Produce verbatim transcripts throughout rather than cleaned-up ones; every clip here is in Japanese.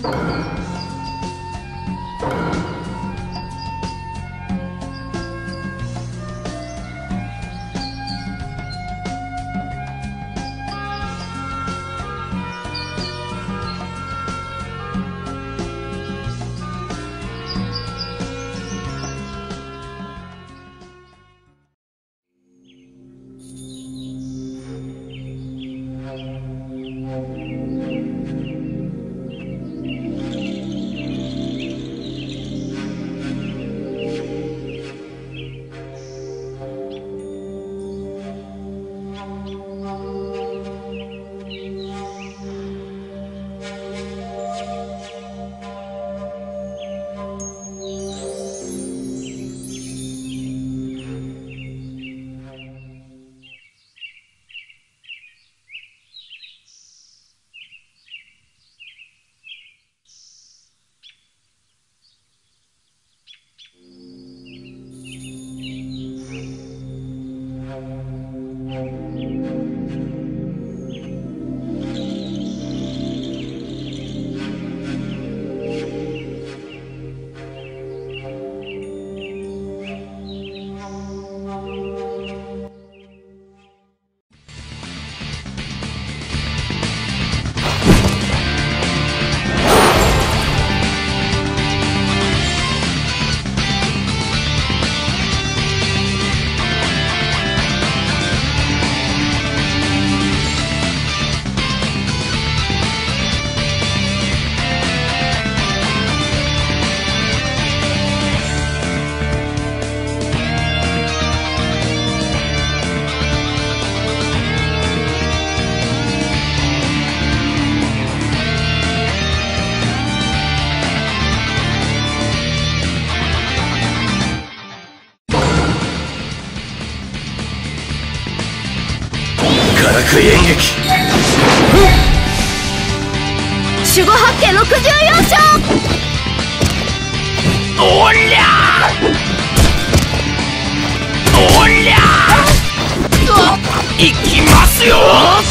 演劇守護八景ろくじゅうよん勝。 おりゃおりゃいきますよ。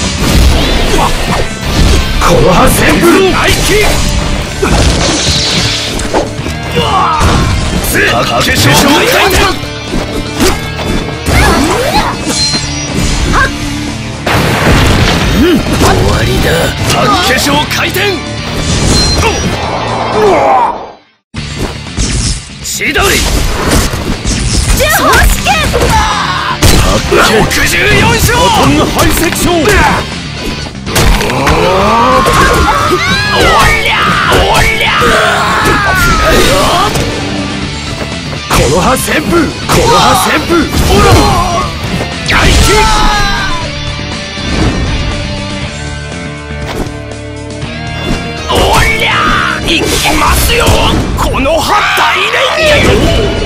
この葉旋風愛機八景勝回転終わりだ。八景勝回転千鳥十方試験ろくじゅうよん勝バトンハイセクション。おりゃおりゃこの葉旋風この葉旋風おら外気いきますよ。この葉大連撃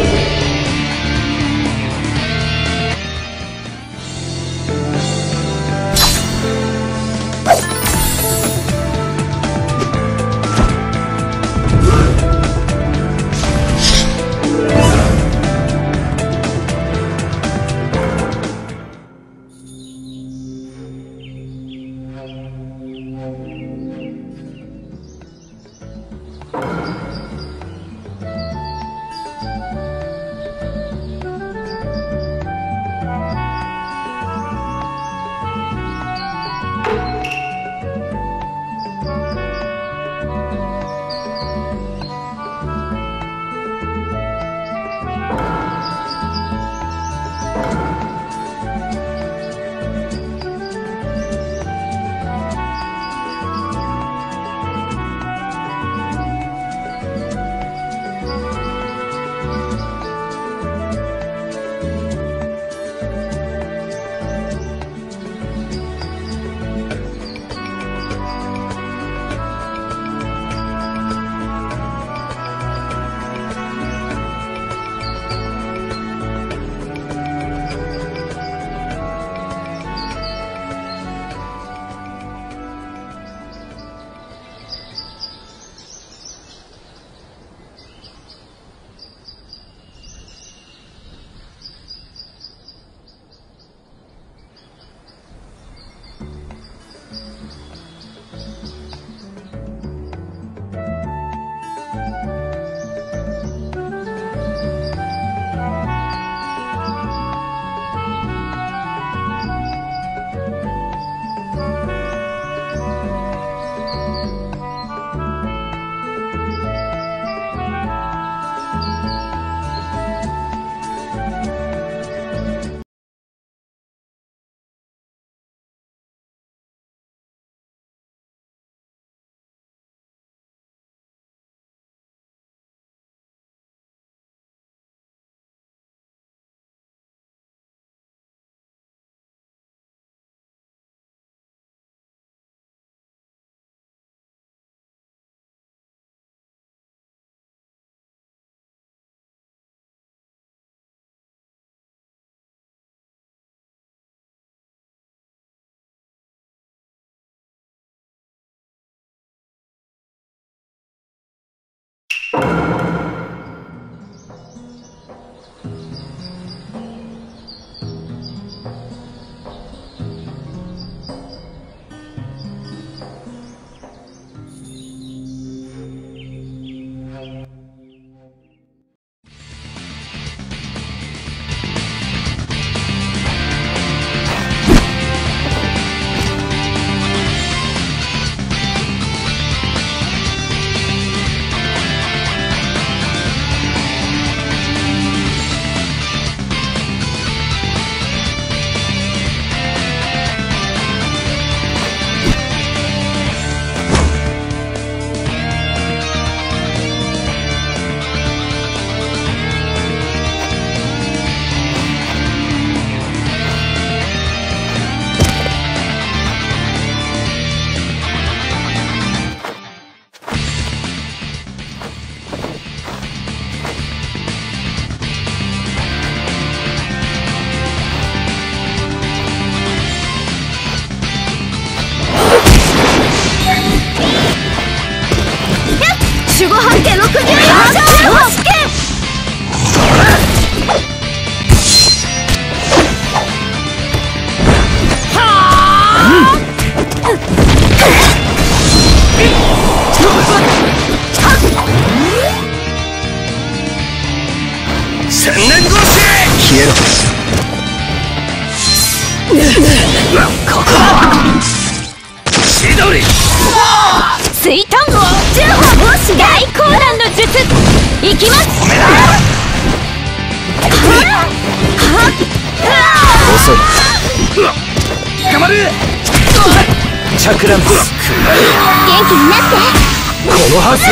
千鳥水遁十歩防止大高難の術いきます。 遅い。頑張る。チャクランプ元気になって。 この波旋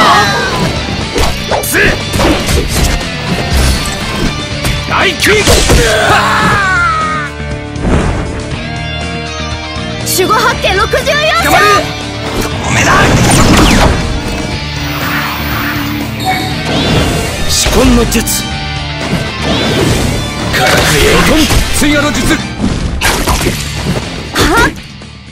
風大キック守護八景ろくじゅうよん章。 止めだ。四魂の術化学炎根追加の術。 はっ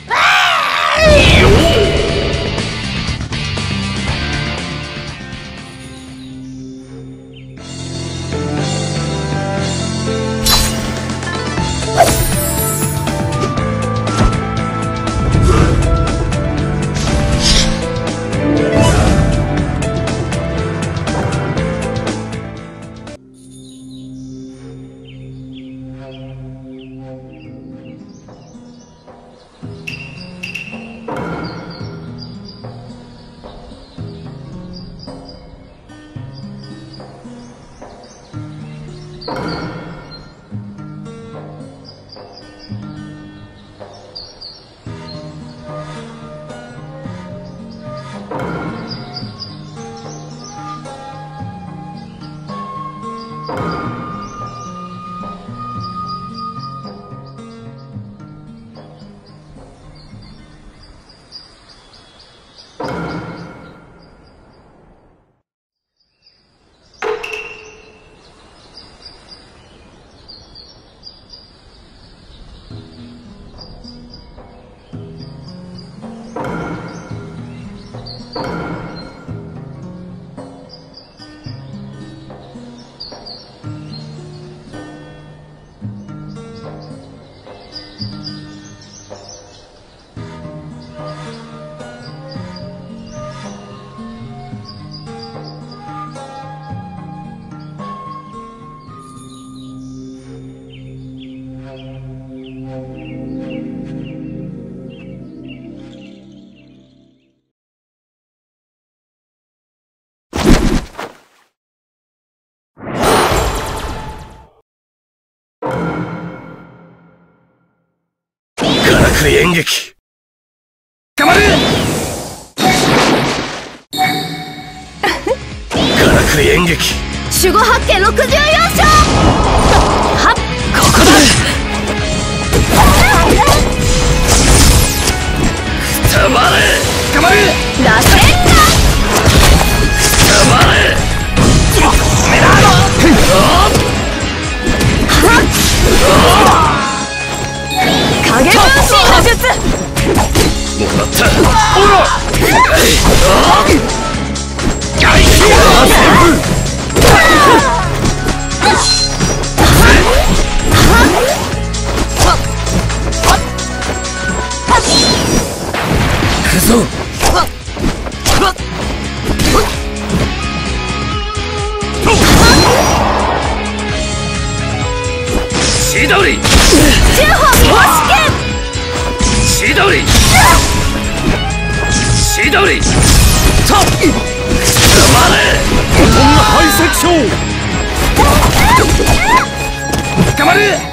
演劇頑張る。化学演劇守護八景ろくじゅうよん章。はっここだ。くたばれ。頑張る。 螺旋だ。 くたばれ。止めだ。 はっ影分身の術。 もらった。おら。大気を全部。行くぞ。千鳥。 十歩防止剣。 千鳥。千鳥。と。黙れ。こんな排斥症。頑張る。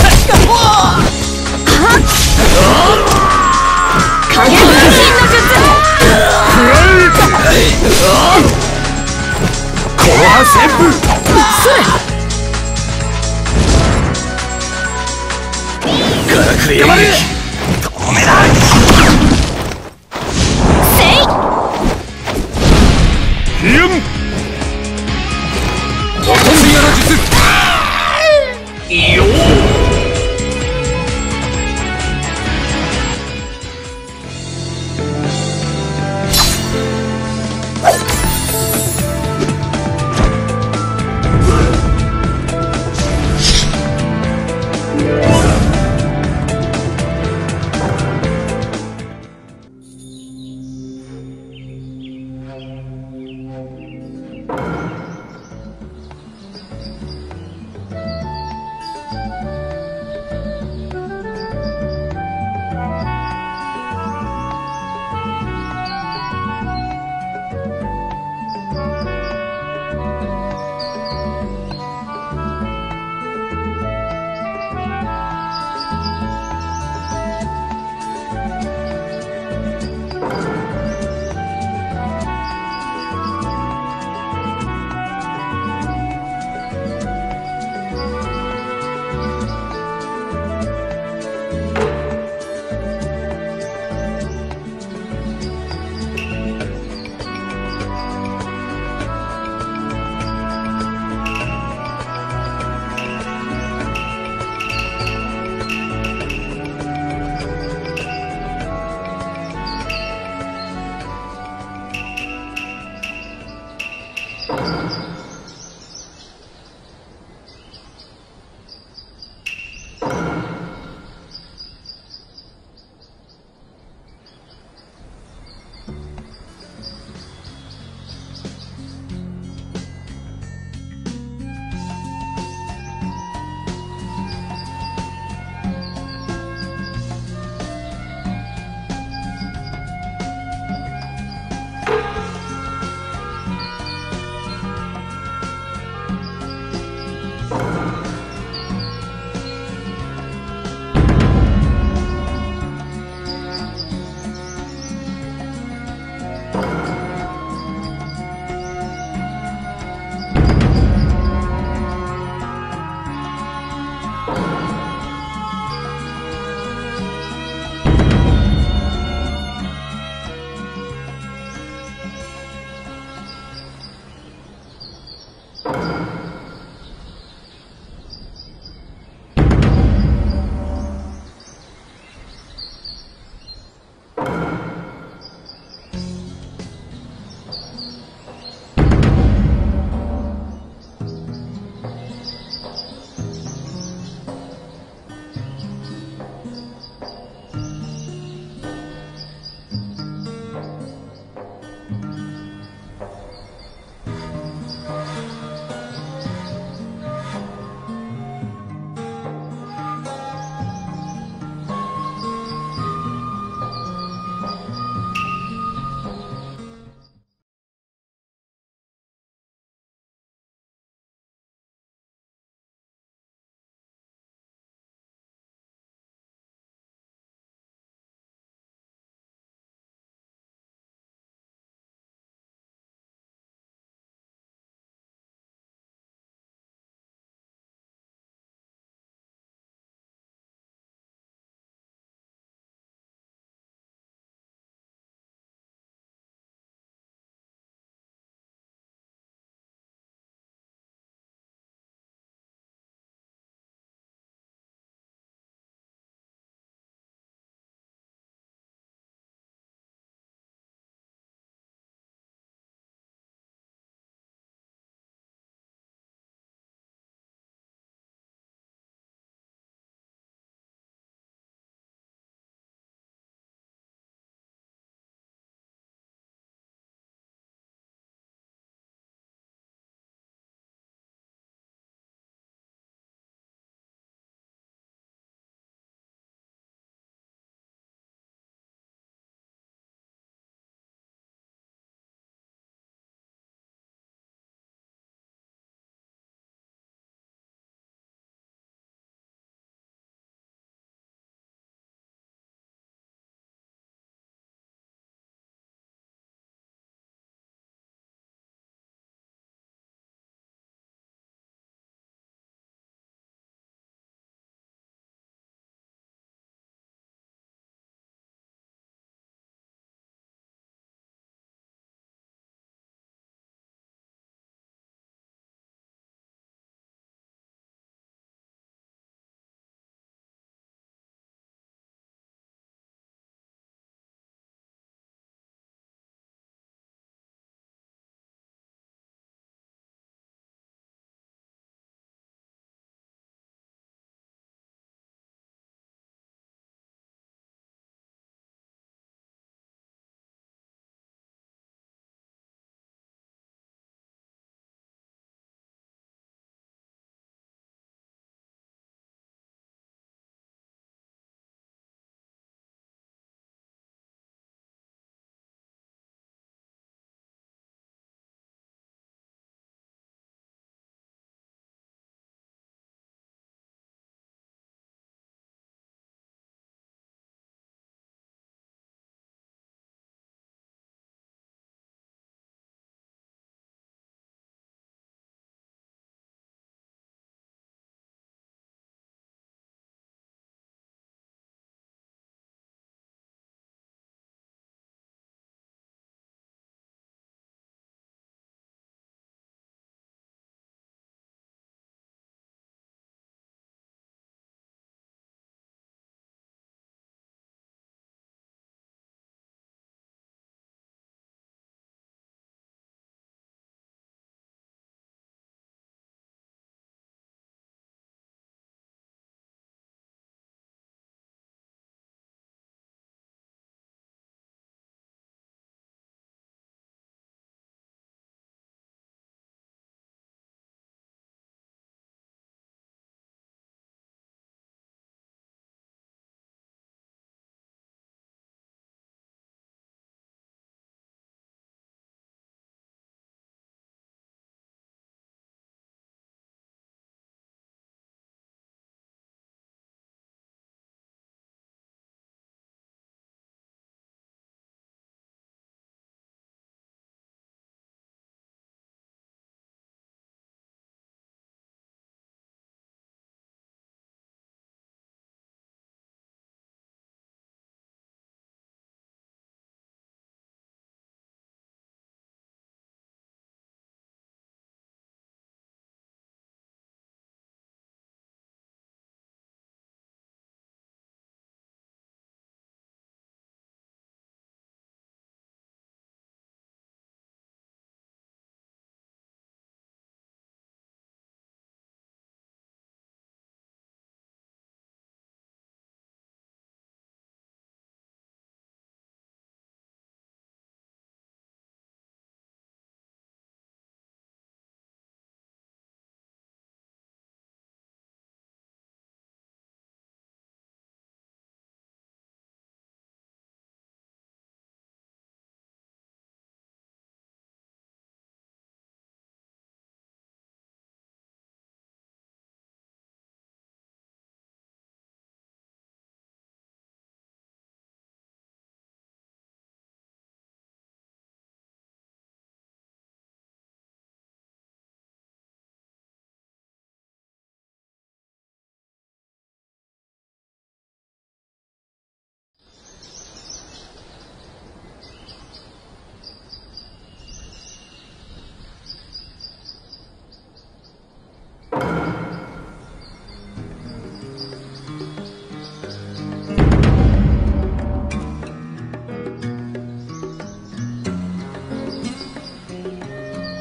影分身の術。 この波旋風。 それ。 化学演劇止めだ。 せいヒュンおとんびやの術。よー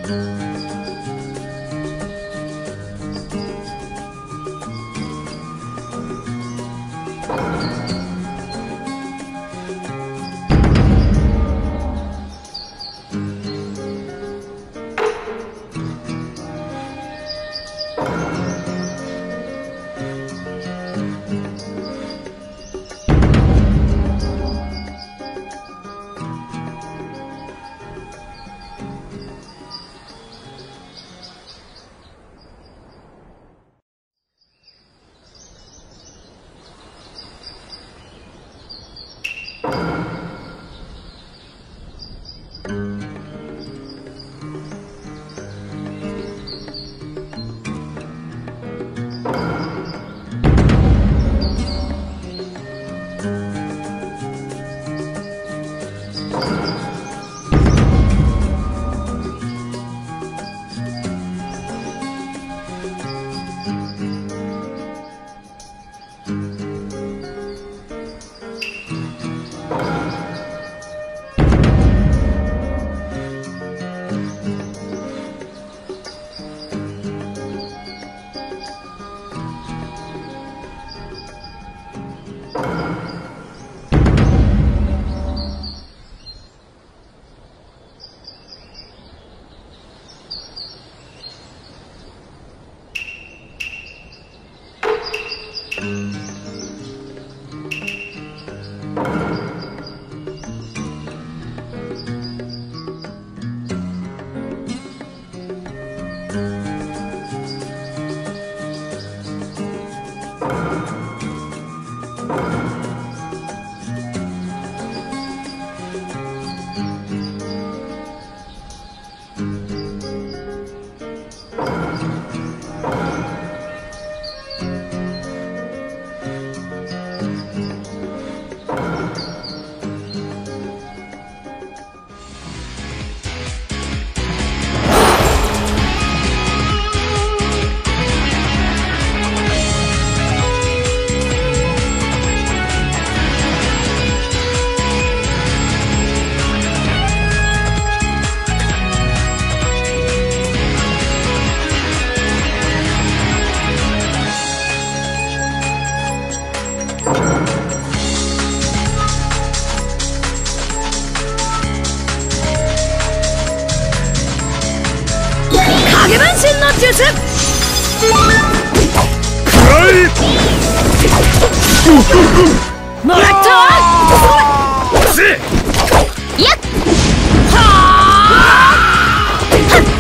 影分身の術。もらったわ。やっはあ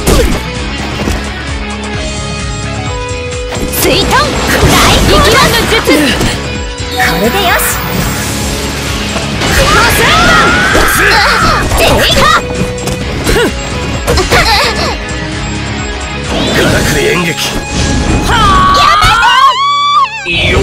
水遁大力丸の術。これでよし。五千番デカガラク演劇。 はあやめてよ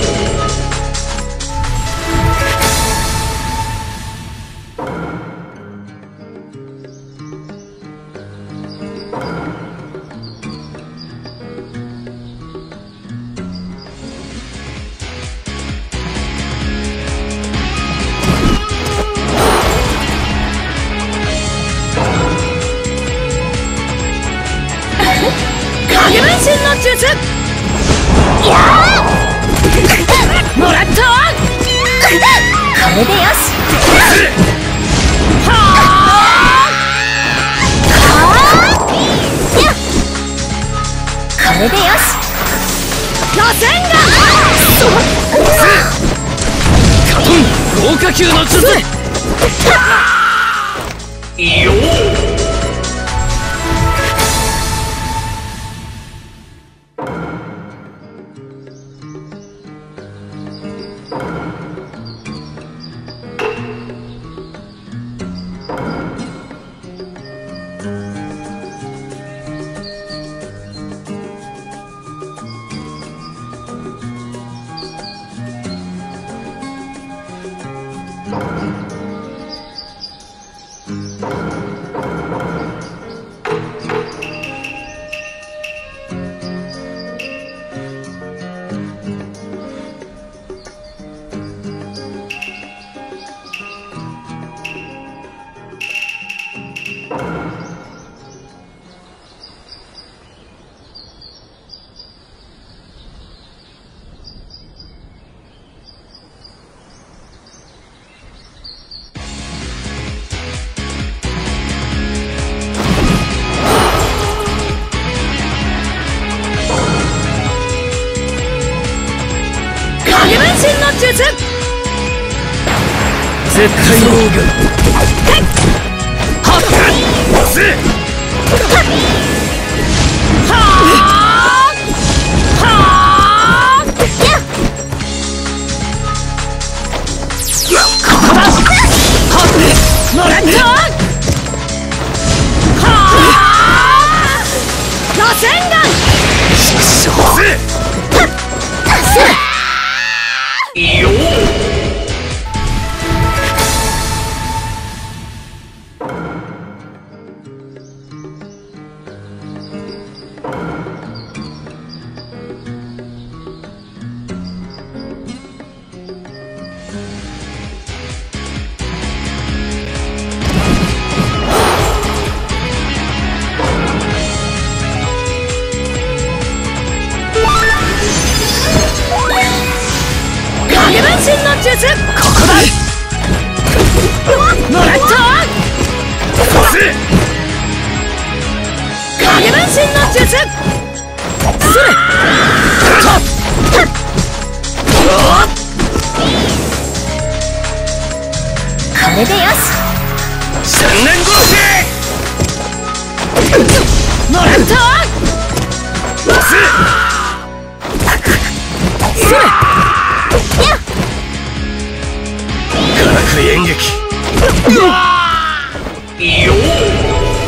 影分身の術。やあもらったわ。これでよし。はあはあやっこれでよし。螺旋がカトン豪華級の術。よー絶対防御。はっ押せ。 はあはあやっここだ。はっもらったはあ螺旋丸。 押せ。よー。 影分身の術。ここだ。もらった影分身の術。それこれでよし。 千年殺し。 もらったそれやっからくり演劇。よー。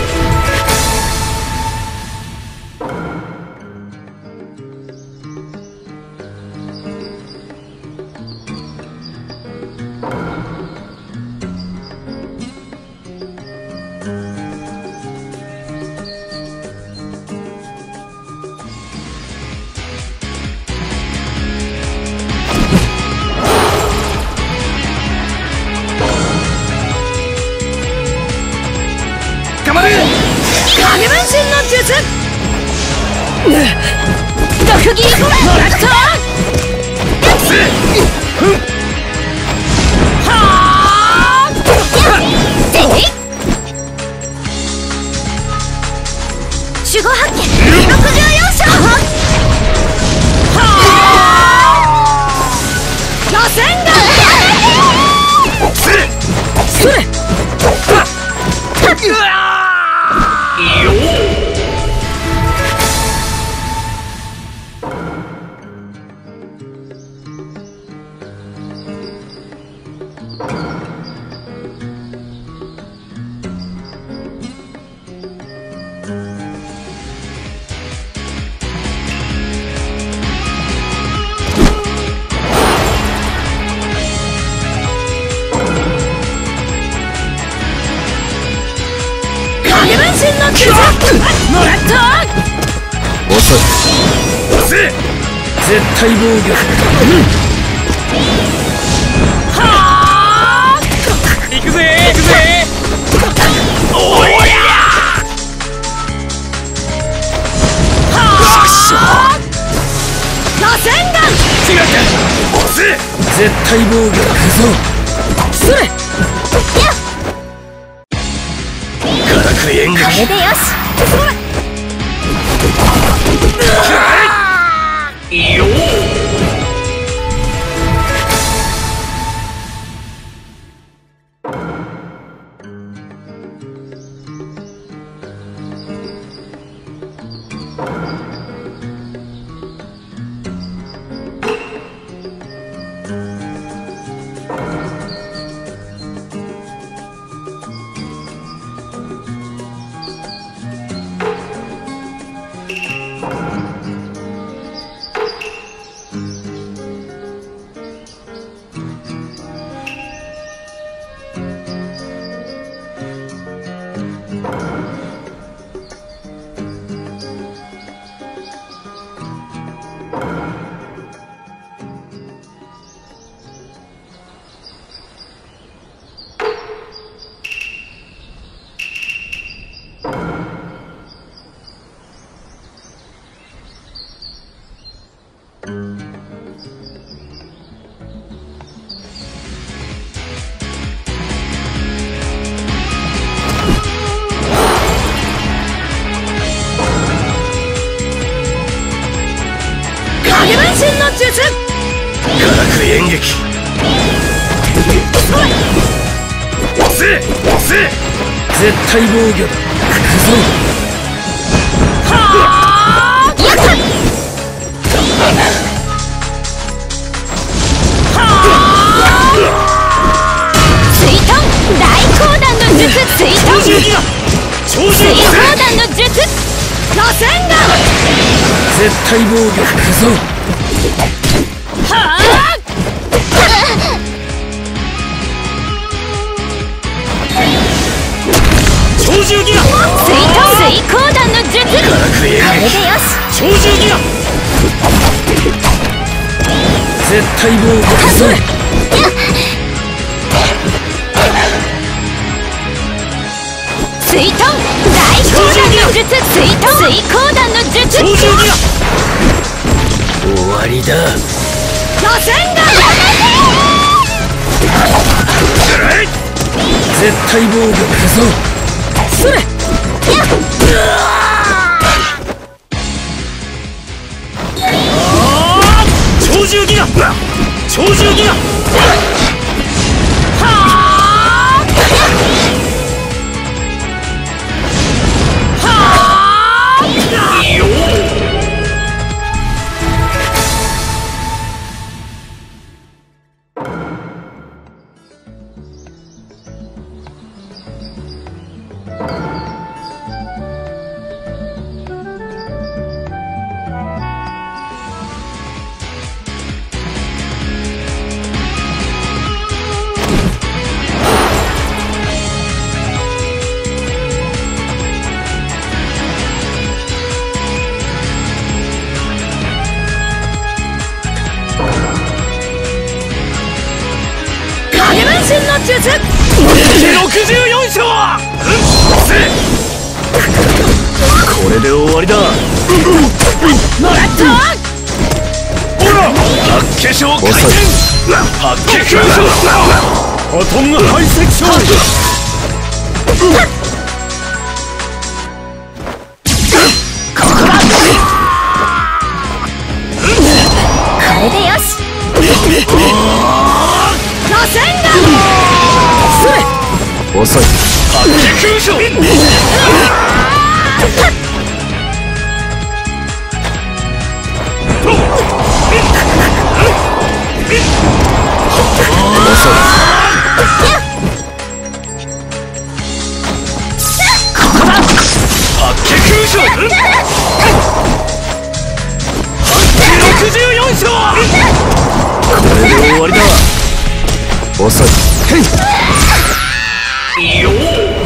頑張れ。 影分身の術。毒斬りもらったはあやっえい守護発見ろくじゅうよん章はあ螺旋丸。それよー。 影分身の術。もらった遅い。押せ。絶対防御。 はあ行くぜ行くぜ。おりゃはあ螺旋丸。 違った押せ。絶対防御。行くぞ。 それやっからくり演劇。 これでよし。 よー。 術。 からくり演劇。 せ押せ絶対防御だ。行くぞ。 はあやった水遁大光弾の術水遁水光弾の術螺旋丸絶対防御。行くぞ。 はあ鳥獣ギア水遁水光弾の術これでよし鳥獣ギア絶対防御。行くぞ。 水遁大光弾の術水遁水光弾の術鳥獣ギア終わりだ。 螺旋丸絶対防御。行くぞ。 それやっ鳥獣ギア鳥獣ギアはあはあいいよ。 の術ろくじゅうよん章。これで終わりだ。 もらったわ。 ほら八景章回転。八景空章アトムハイセクション。 これでよし。螺旋丸それ遅い。八景空章ろくじゅうよん章。これで終わりだ。遅い。いいよ。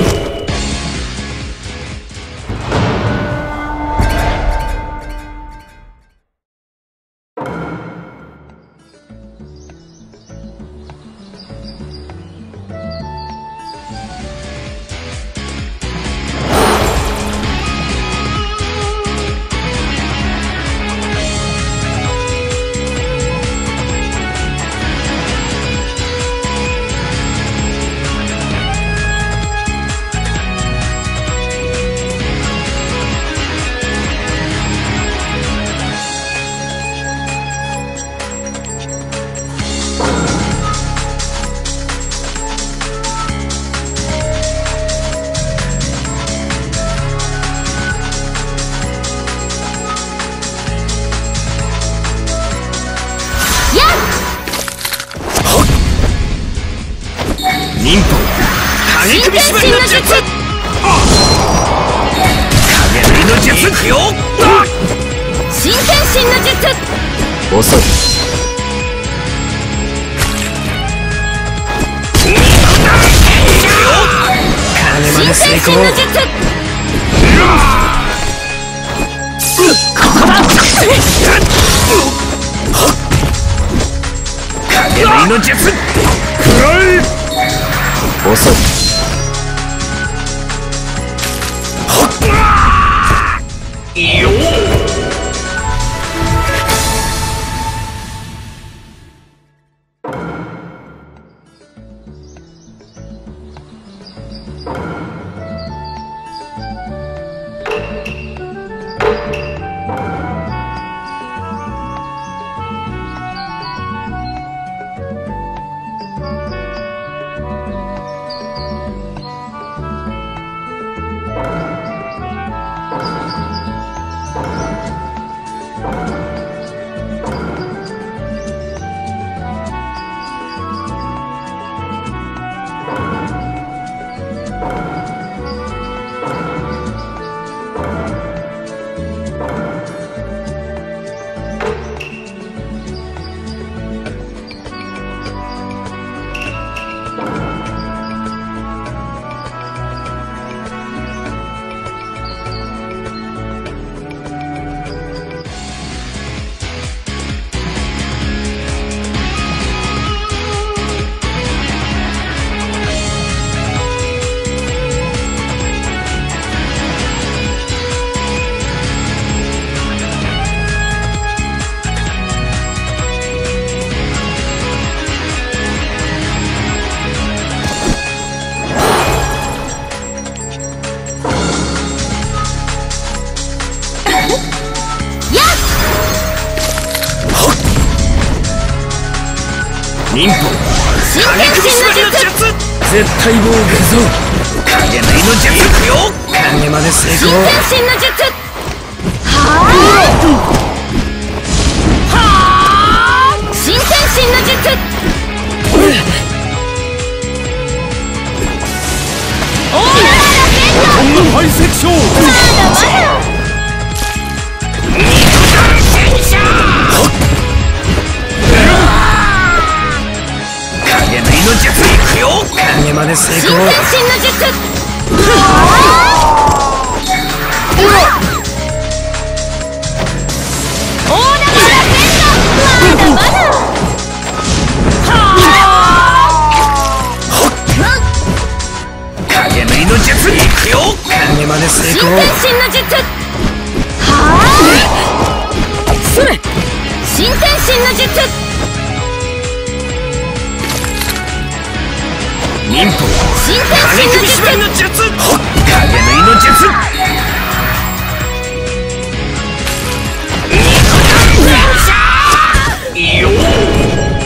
忍法影首絞りの術。影塗りの術。いくよ。 新天神の術。 遅い。金まで成功。 新天神の術。ここだ。 影塗りの術。くらえ。遅い。いいよ。 忍法新天神の術。 絶対防御ぞ。影の命術よ。影まで成新功。 天神の術。はあはあ新天神の術。オーララこんな排斥症。 まだまだ影の命術いくよ。影まで成新功。 天神の術。オーララまだまだ影の命術いくよ。影まで成新功。 天神の術。はあそれ新天神の術。 忍法新天神の術。 の術。影の命術。よー。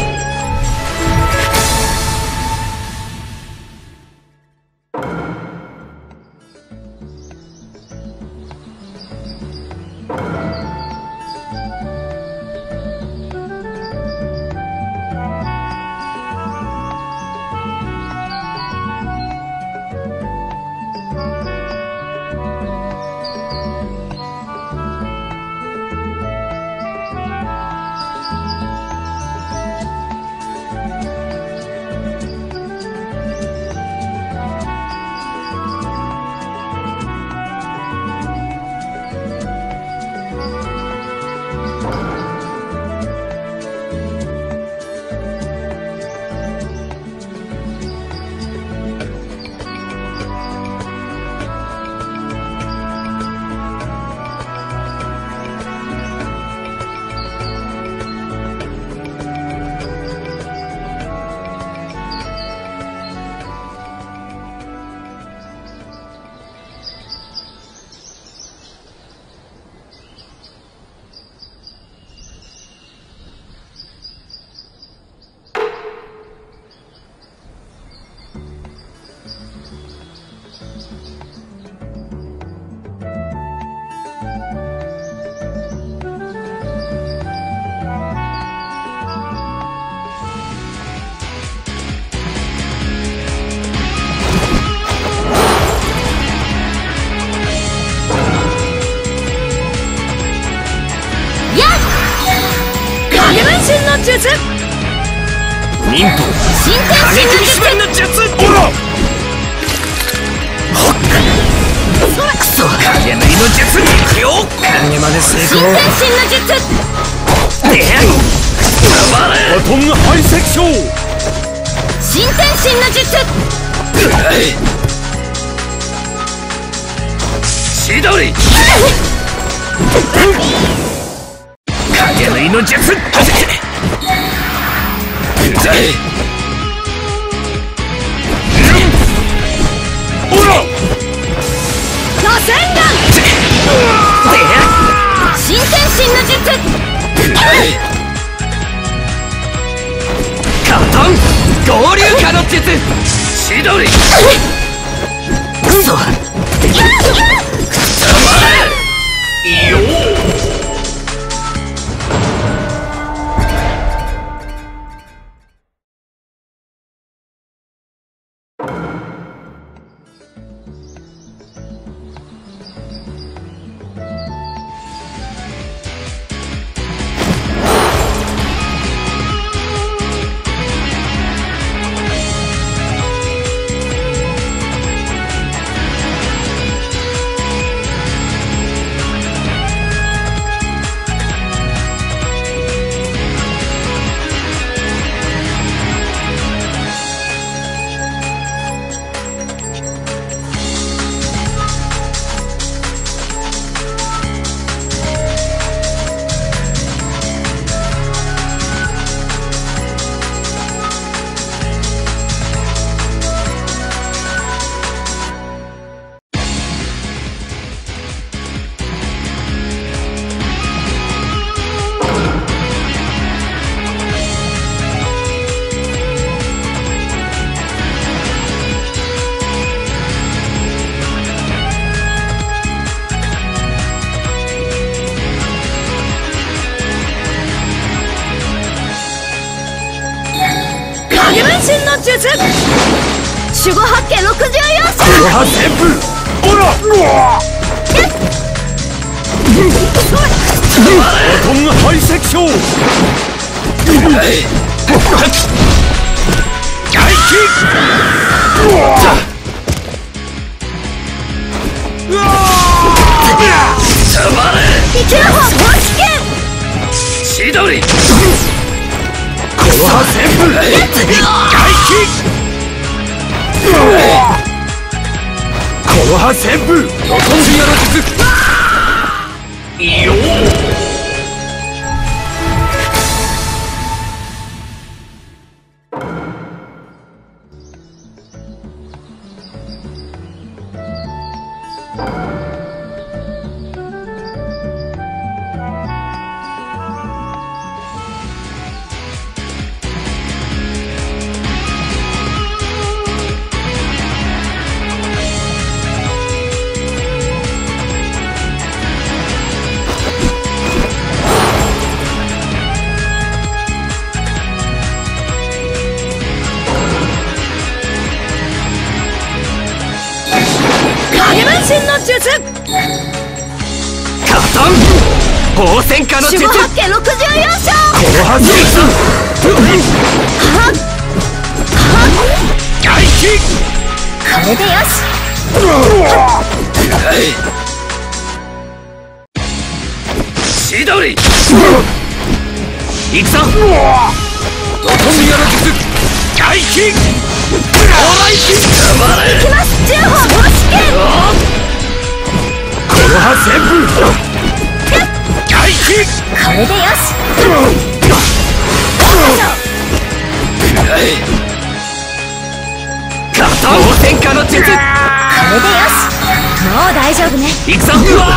術。 忍法新天神の術。 おらくそ影の術に行くよ。影まで成新功。 天神の術。 バトン排斥症。 新天神の術。 千鳥影の命術。うざい。おら螺旋丸。新天神の術。 カトン合流化の術。千鳥クソよー。 の術守護八景六十四章黒羽旋風オラバトン排斥症外気生きる方方式剣千鳥黒羽旋風外気黒羽旋風ロトンジアの術よー術カタン宝戦家の術守護八景六十四章黒羽旋風はっ外気これでよし千鳥行くぞロトミアの術外気オライキ行きます十歩方式剣黒羽旋風外気これでよしカタン宝戦家の術これでよしもう大丈夫ね行くぞ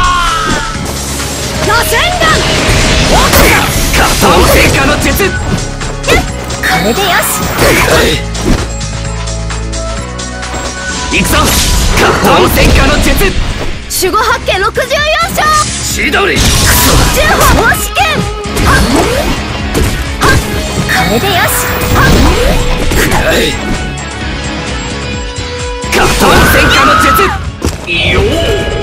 螺旋丸カタン宝戦家の術これでよし行くぞカタン宝戦家の術守護八景六十四章千鳥クソ十歩方式剣はっはっこれでよしはっカタン宝戦家の術よー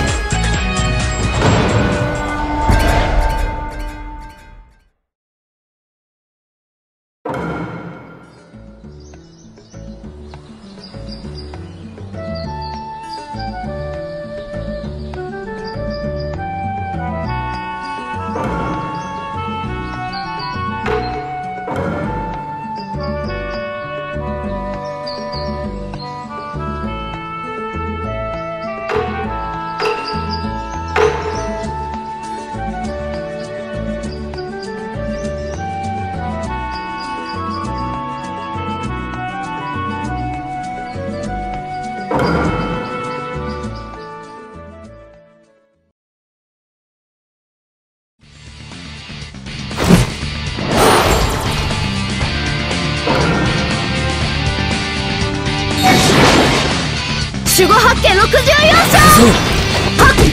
守護八景六十四章はっ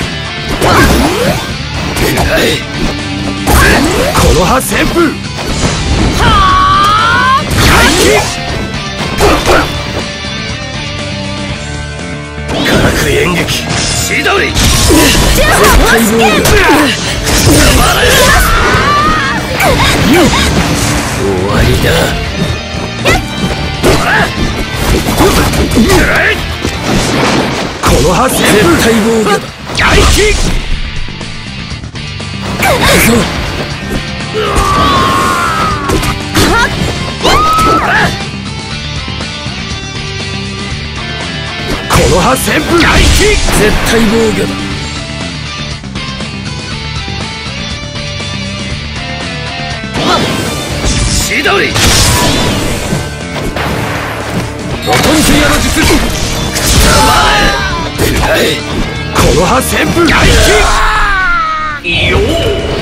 黒羽旋風は外気化学演劇千鳥十歩方式剣終わりだ黒羽旋風対防御だ外気黒羽旋風外気絶対防御だ千鳥ロトンジアの術黒羽旋風外気よー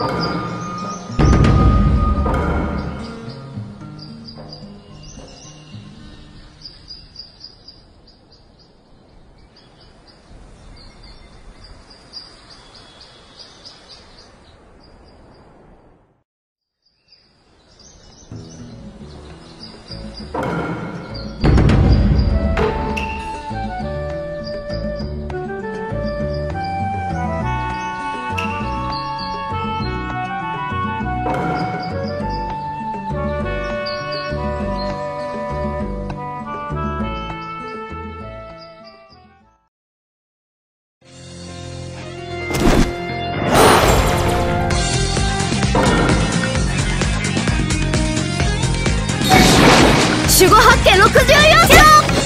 守護八景ろくじゅうよん章。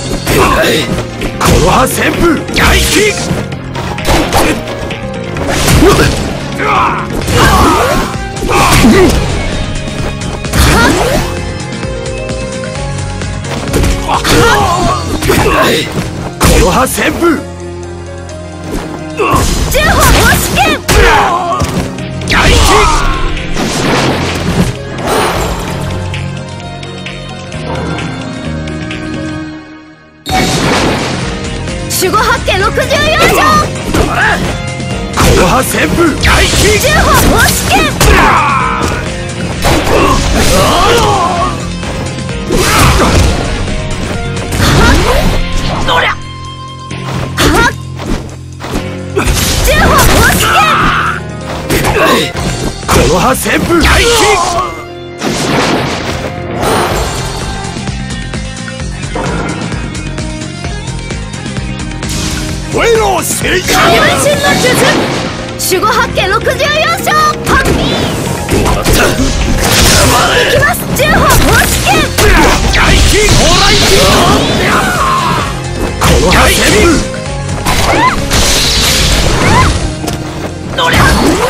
コロハ旋風外気。コロハ旋風十歩押し剣外気。 守護八景ろくじゅうよん章。 コロハ旋風外気。 十歩押し剣どりゃ十歩押し剣コロハ旋風外気。燃えろ聖火。 影分身の術。守護八景ろくじゅうよん章。はっいきます。十歩押し剣外気蓬莱この外気。どりゃ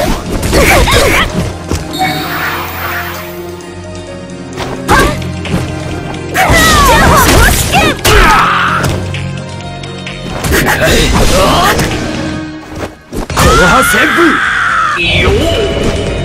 十歩押し剣コロハ旋風よー。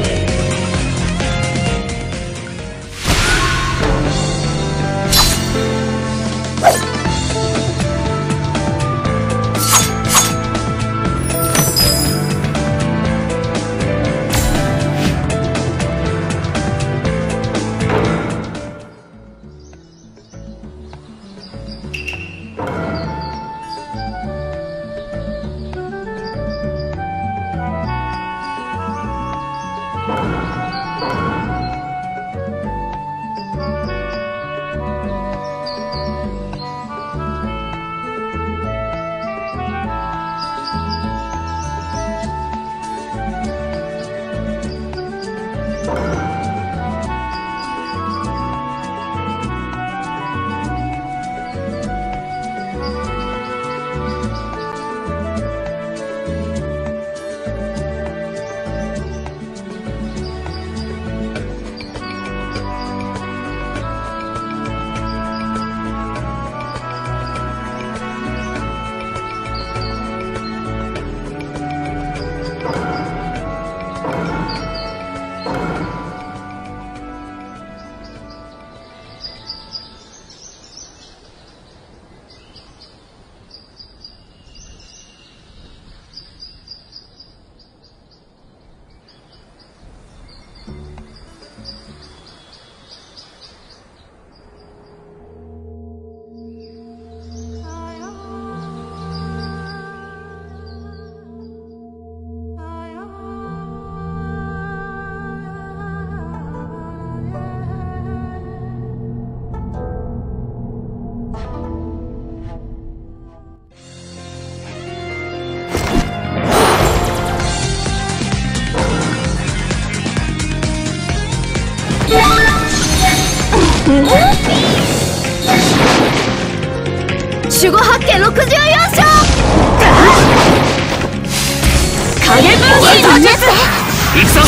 守護八景ろくじゅうよん章。影分身の術。 行くぞ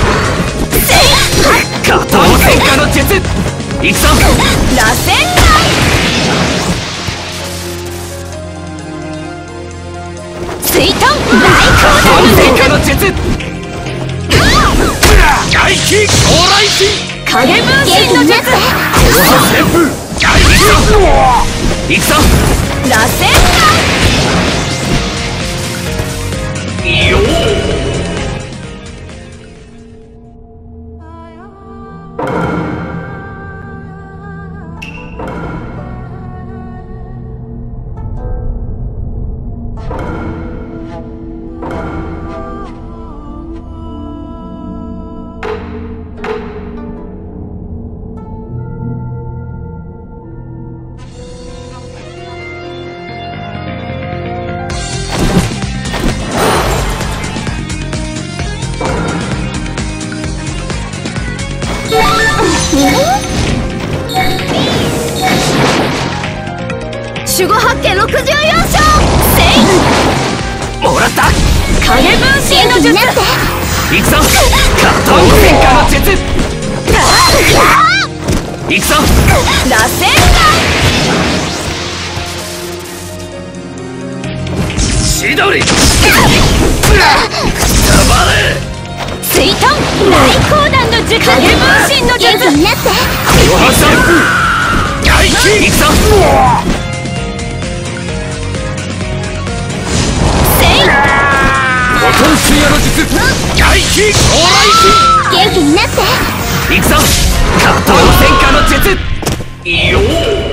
加藤戦火の術。行くぞ螺旋丸水遁大加藤戦空火の術。 外気将来神影分身の術旋風外気行くぞ螺旋いいよ守護八景ろくじゅうよん章せいもらった影分身の術行くぞカット戦火の術行くぞ螺旋千鳥たまれ水遁大光弾の術影分身の術になってロハ旋風外気行くぞボトン水野の術外気将来元気になって神行くぞカット戦火の術いいよ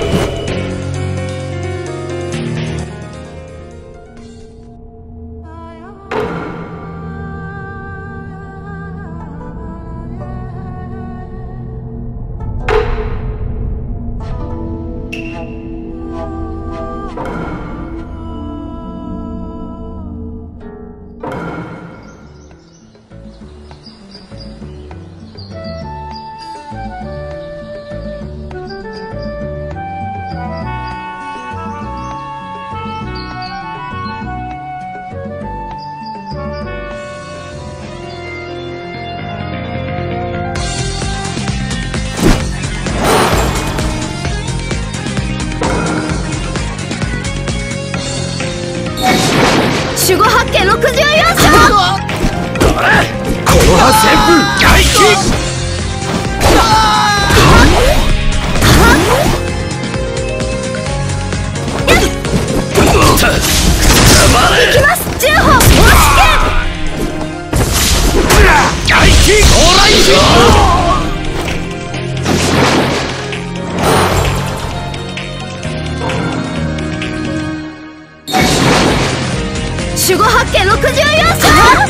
守護八景ろくじゅうよん章この葉旋風外気いきます十歩押し外気将来神守護八景ろくじゅうよん章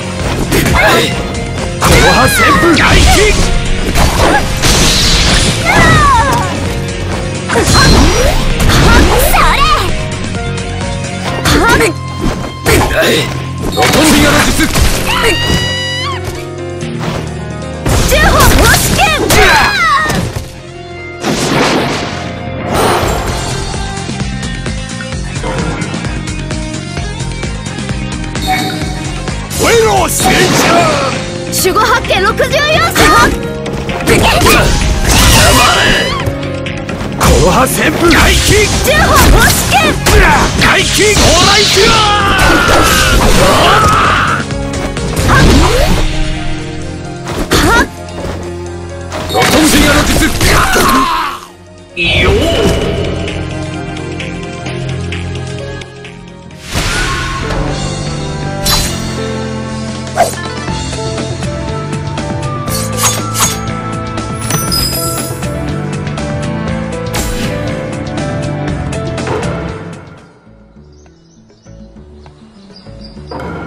この葉旋風外気ロトンビアの術十歩押し剣燃えろ戦車守護八景ろくじゅうよん章この葉旋風外気十歩押し剣外気将来ロトンビアの術いいよう